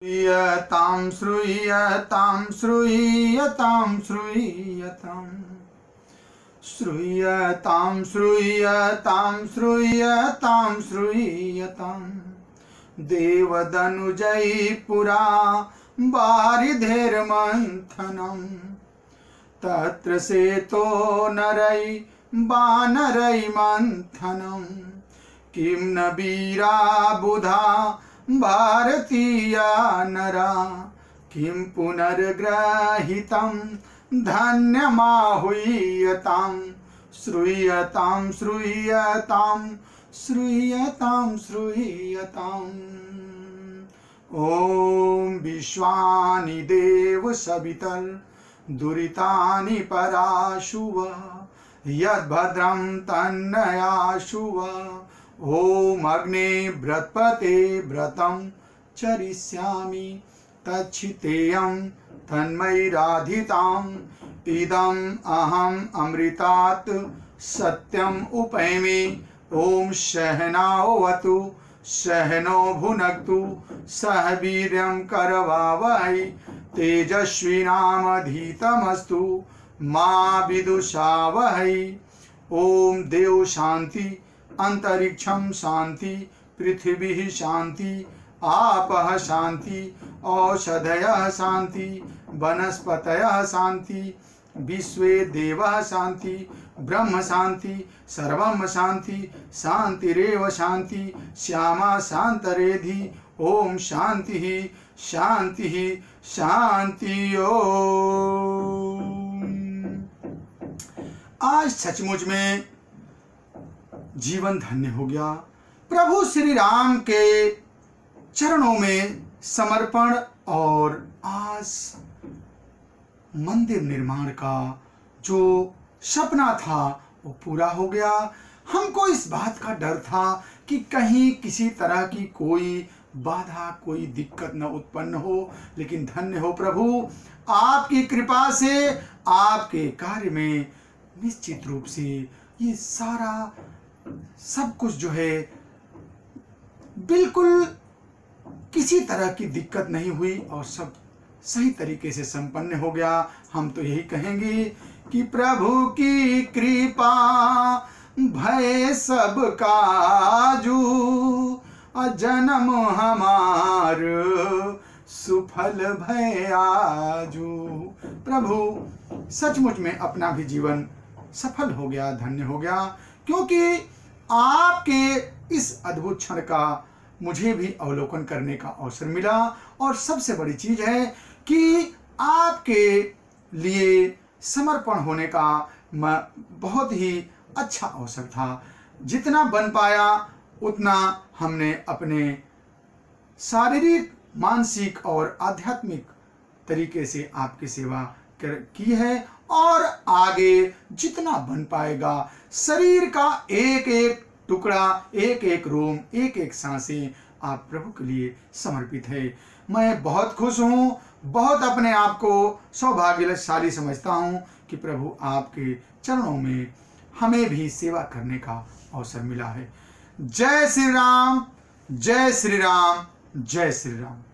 श्रूयतां श्रूयतां श्रूयतां श्रूयतां श्रूयतां श्रूयतां श्रूयतां श्रूयतां देवदनुजै पुरा वारिधेर्मन्थनं तत्र सेतो नरै वानरै मन्थनं किं न वीरा बुधा भारतीया नरा किं पुनर्ग्रहीतं धन्यमाहुयतां श्रूयतां श्रूयतां श्रूयतां श्रूयताम्। ॐ विश्वानि देव सवितर् दुरितानि पराशुव यद्भद्रं तन्नयाशुव। ॐ अग्ने व्रतपते व्रतं चरिष्यामि तच्छितेयं तन्मयिराधिताम् इदम् अहम् अमृतात् सत्यम् उपैमि। ॐ सहनावतु सहनो भुनक्तु सह वीर्यं करवावहै तेजस्विनामधीतमस्तु मा विदुषावहै। ॐ देव शांति अंतरिक्षं शांति पृथ्वी शांति आपः शांति औषधयः शांति वनस्पतयः शांति विश्वे देवः शांति ब्रह्म शांति सर्वं शांति शांतिरेव शांति श्यामा शांतरेधि। ओम शांति शांति शांति। आज सचमुच में जीवन धन्य हो गया। प्रभु श्री राम के चरणों में समर्पण और आज मंदिर निर्माण का जो सपना था वो पूरा हो गया। हमको इस बात का डर था कि कहीं किसी तरह की कोई बाधा कोई दिक्कत न उत्पन्न हो, लेकिन धन्य हो प्रभु आपकी कृपा से आपके कार्य में निश्चित रूप से ये सारा सब कुछ जो है बिल्कुल किसी तरह की दिक्कत नहीं हुई और सब सही तरीके से संपन्न हो गया। हम तो यही कहेंगे कि प्रभु की कृपा भय सब काजू जन्म हमार सुफल भय आजू। प्रभु सचमुच में अपना भी जीवन सफल हो गया धन्य हो गया, क्योंकि आपके इस अद्भुत क्षण का मुझे भी अवलोकन करने का अवसर मिला। और सबसे बड़ी चीज है कि आपके लिए समर्पण होने का बहुत ही अच्छा अवसर था। जितना बन पाया उतना हमने अपने शारीरिक मानसिक और आध्यात्मिक तरीके से आपकी सेवा की है और आगे जितना बन पाएगा शरीर का एक एक टुकड़ा एक एक रोम एक एक सांसें आप प्रभु के लिए समर्पित है। मैं बहुत खुश हूँ, बहुत अपने आप को सौभाग्यशाली समझता हूँ कि प्रभु आपके चरणों में हमें भी सेवा करने का अवसर मिला है। जय श्री राम जय श्री राम जय श्री राम।